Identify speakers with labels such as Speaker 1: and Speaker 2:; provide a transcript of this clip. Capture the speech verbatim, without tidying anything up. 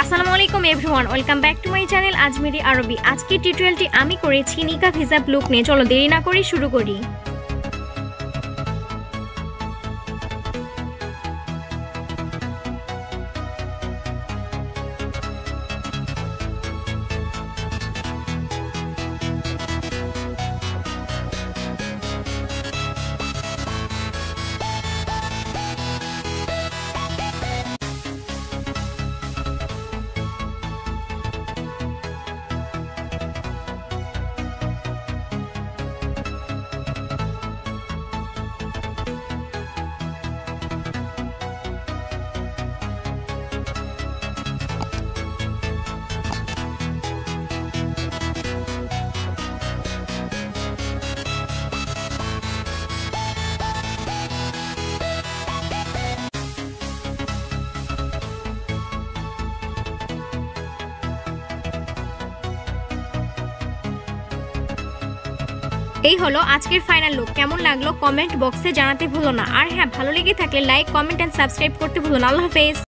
Speaker 1: আসসালামু আলাইকুম everyone, welcome back to my channel Ajmeri Arabi. আজকের টিউটোরিয়ালটি আমি করেছি নিকাব হিজাব লুক নিয়ে। চলো দেরি না করে শুরু করি। এই হলো আজকের ফাইনাল লুক। কেমন লাগলো কমেন্ট বক্সে জানাতে ভুলো না। আর হ্যাঁ, ভালো লেগে থাকলে লাইক, কমেন্ট এন্ড সাবস্ক্রাইব করতে ভুলো না। আল্লাহ হাফেজ।